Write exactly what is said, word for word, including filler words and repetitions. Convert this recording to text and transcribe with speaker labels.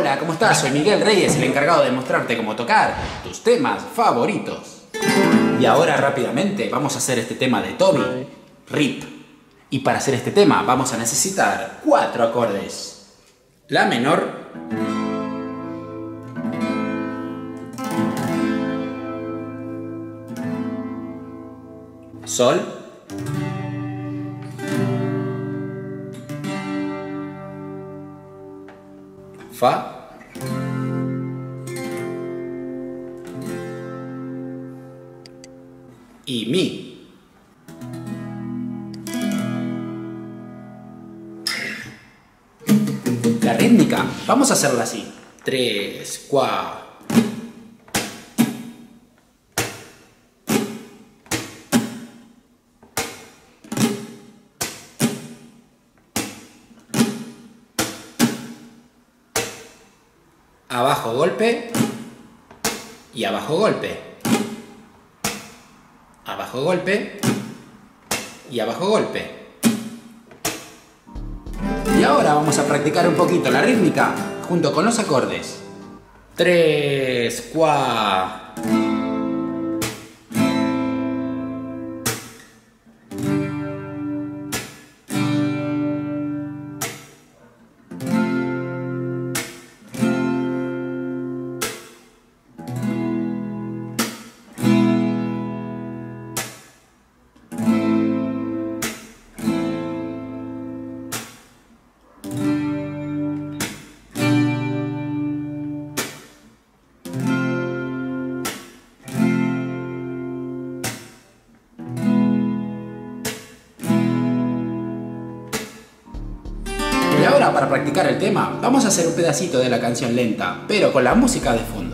Speaker 1: Hola, ¿cómo estás? Soy Miguel Reyes, el encargado de mostrarte cómo tocar tus temas favoritos. Y ahora rápidamente vamos a hacer este tema de Toby, Rip. Y para hacer este tema vamos a necesitar cuatro acordes. La menor, Sol, Fa y Mi. La rítmica, vamos a hacerla así. Tres, cuatro. Abajo golpe y abajo golpe, abajo golpe y abajo golpe. Y ahora vamos a practicar un poquito la rítmica junto con los acordes. Tres, cuatro. Y ahora, para practicar el tema, vamos a hacer un pedacito de la canción lenta, pero con la música de fondo.